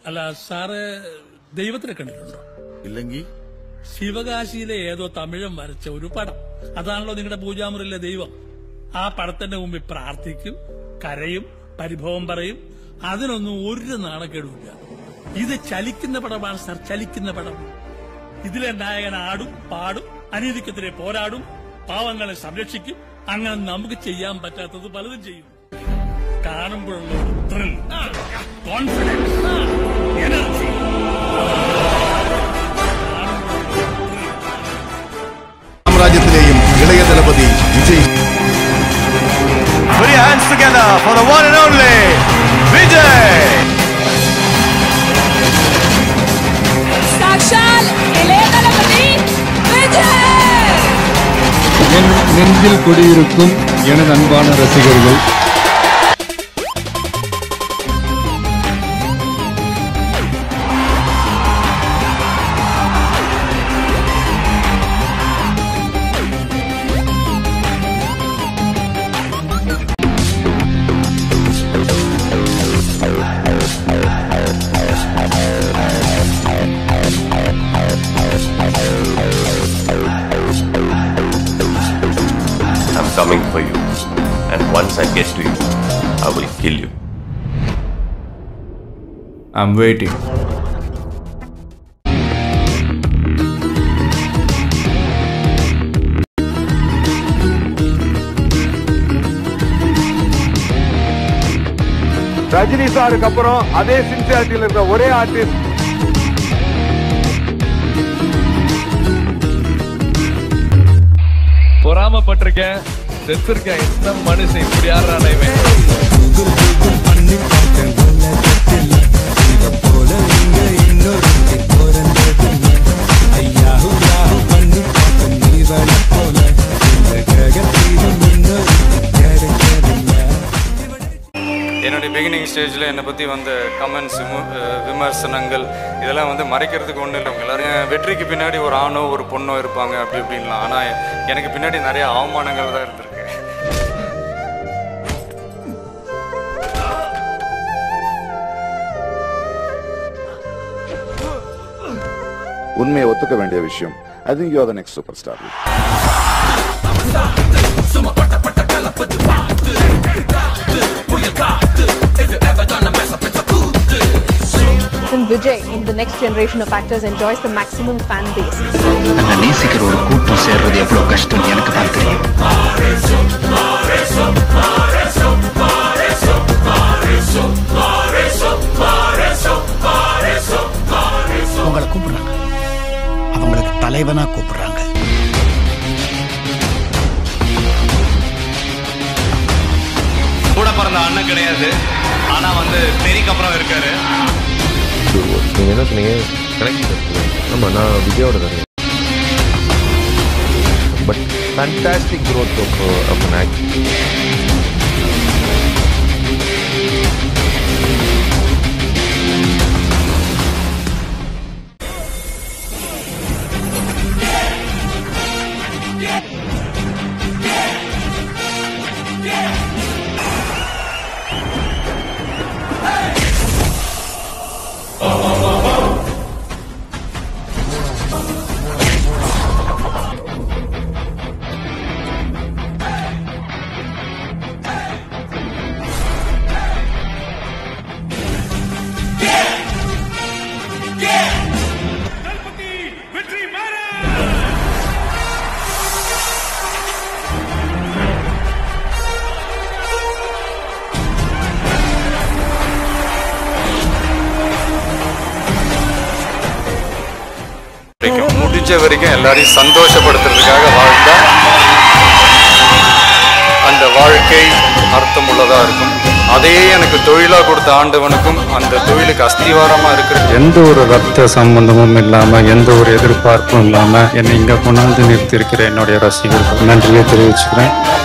അല്ല സാറ് ദൈവത്തിനെ കണ്ടിട്ടുണ്ടോ? ഇല്ലെങ്കിൽ ശിവകാശിയിലെ ഏതോ തമിഴൻ വരച്ച ഒരു പടം. അതാണല്ലോ നിങ്ങളുടെ പൂജാമുറിയിലെ ദൈവം. ആ പടത്തിന്റെ മുമ്പിൽ പ്രാർത്ഥിക്കും, കരയും, പരിഭവം പറയും. അതിനൊന്നും ഒരു നാണക്കേടുമില്ല. ഇത് ചലിക്കുന്ന പടമാണ് സാർ, ചലിക്കുന്ന പടം. ഇതിലെ നായകൻ ആടും, പാടും, അനീതിക്കെതിരെ പോരാടും, പാവങ്ങളെ സംരക്ഷിക്കും. അങ്ങനെ നമുക്ക് ചെയ്യാൻ പറ്റാത്തത് പലതും ചെയ്യും. കാണുമ്പോഴുള്ള ത്രിൽ, കോൺഫിഡൻസ്, എനർജി. സാമ്രാജ്യത്തിലെയും Ilaya Thalapathy Vijay. Put your hands together for the one and only Vijay. സാക്ഷാൽ ഇളയ ദളപതി വിജയ്. என் நெஞ்சில் குடியிருக்கும் எனது அன்பான ரசிகர்கள், I'm coming for you, and once I get to you, I will kill you. I'm waiting. Rajini சாருக்கு அப்புறம் அதே சின்சியாரிட்டியில் இருக்கிற ஒரே ஆர்டிஸ்ட் பொறாமப்பட்டிருக்கேன், செத்துருக்கேன். என்ன மனுஷன் இப்படி ஆடுறானே இவன். என்னுடைய பிகினிங் ஸ்டேஜில் என்னை பற்றி வந்த கமெண்ட்ஸ், விமர்சனங்கள் இதெல்லாம் வந்து மறைக்கிறதுக்கு ஒன்றும் இல்லை. எல்லோரும் வெற்றிக்கு பின்னாடி ஒரு ஆணோ ஒரு பொண்ணோ இருப்பாங்க அப்படி இப்படின்லாம். ஆனால் எனக்கு பின்னாடி நிறைய அவமானங்கள் தான் இருந்திருக்கு. உண்மையை ஒத்துக்க வேண்டிய விஷயம். I think you are the next superstar. Vijay in the next generation of actors enjoys the maximum fan base. அந்த நேசிக்கிற ஒரு கூட்டம் சேர்றது எவ்வளவு கஷ்டம் எனக்கு தான் தெரியும். உங்களை கூப்பிடுறாங்க, அவங்களுக்கு தலைவனா கூப்பிடுறாங்க. கூட பிறந்த அண்ணன் கிடையாது, ஆனால் வந்து தெறிக்கு அப்புறம் இருக்காரு. நீங்க என்ன சொன்னீங்க? ஆமா, நான் விஜயோட தான். But fantastic growth of an actor. முடிஞ்ச வரைக்கும் எல்லாரையும் சந்தோஷப்படுத்துறதுக்காக வாழ்ந்தா அந்த வாழ்க்கை அர்த்தமுள்ளதா இருக்கும். அதையே எனக்கு தொழிலா கொடுத்த ஆண்டவனுக்கும் அந்த தொழிலுக்கு அஸ்திவாரமா இருக்கிற எந்த ஒரு ரத்த சம்பந்தமும் இல்லாம, எந்த ஒரு எதிர்பார்ப்பும் இல்லாம என்னை இங்க கொண்டாந்து நிறுத்தியிருக்கிற என்னுடைய ரசிகர்கள் நன்றியை தெரிவிச்சுக்கிறேன்.